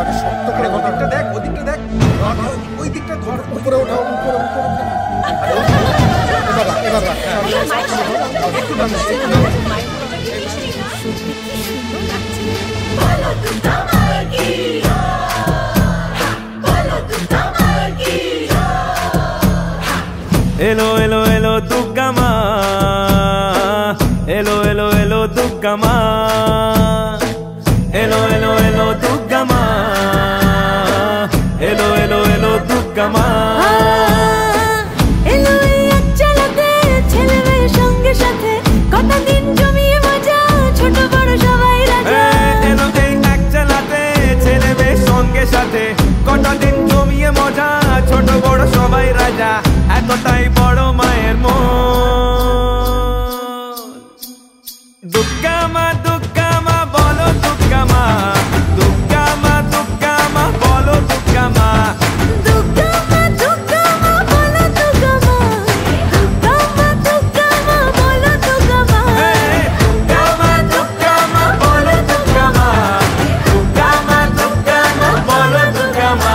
একেবারে শক্ত করে ওদিকটা দেখ, ওদিকটা দেখ, ওই দিকটা ধর, উপরে ওঠা, উপরে উপরে এবার একটু ডান এলো এলো এলো দুর্গা মা, এলো এলো এলো দুর্গা মা, এলো এলো এলো দুর্গা মা, এলো এলো এলো দুর্গা মা। এলো এই এক চালাতে ছেলে মেয়ে সঙ্গে সাথে কটা দিন জমিয়ে মজা ছোট বড় সবাই রাজা। এলো এই এক চালাতে ছেলে মেয়ে সঙ্গে সাথে কটা দিন জমিয়ে মজা ছোট বড় সবাই রাজা। এতটাই বড় মায়ের মন। দুর্গা মা বলো দুর্গা মা, দুর্গা মা বলো দুর্গা মা, দুর্গা মা বলো দুর্গা মা, দুর্গা মা বলো দুর্গা মা, দুর্গা মা বলো দুর্গা মা, দুর্গা মা বলো দুর্গা মা।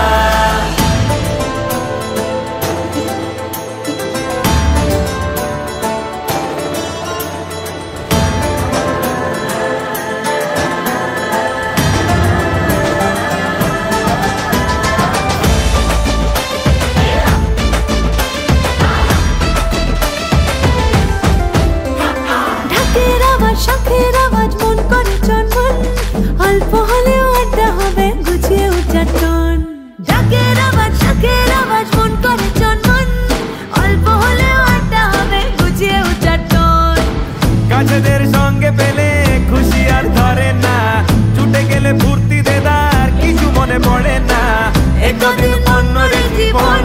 ঢাকের আওয়াজ শাঁখের আওয়াজ মন করে চনমন, অল্প হলেও আড্ডা হবে গুছিয়ে উচ্চাটন। ঢাকের আওয়াজ শাঁখের আওয়াজ মন করে চনমন, অল্প হলেও আড্ডা হবে গুছিয়ে উচ্চাটন। কাছেদের সঙ্গে পেলে খুশি আর ধরে না, ছুটে গেলে ফুর্তি দেদার কিছু মনে পড়ে না। একদিন অন্য জীবন।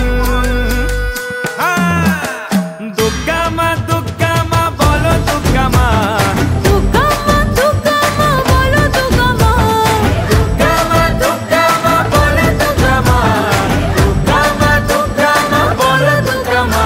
দুর্গা মা বলো দুর্গা মা, দুর্গা মা বলো দুর্গা মা, দুর্গা মা বলো দুর্গা মা, দুর্গা মা বলো দুর্গা মা।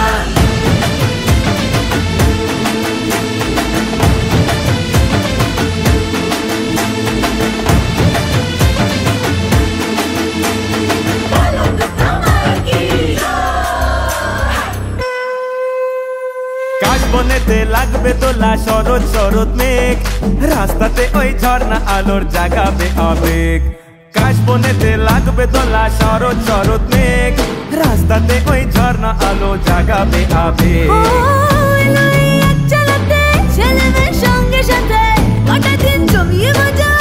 কাশবনেতে লাগবে তোলা শরৎ শরৎ মেঘ, রাস্তাতে ওই ঝর্ণা আলোর জাগাবে আবেগ। কাশবনেতে লাগবে তোলা শরৎ শরৎ মেঘ, রাস্তাতে ওই ঝর্ণা আলো জাগাবে আবেগ। ও এলো এই এক চালাতে ছেলে মেয়ে সঙ্গে সাথে কটা দিন জমিয়ে মজা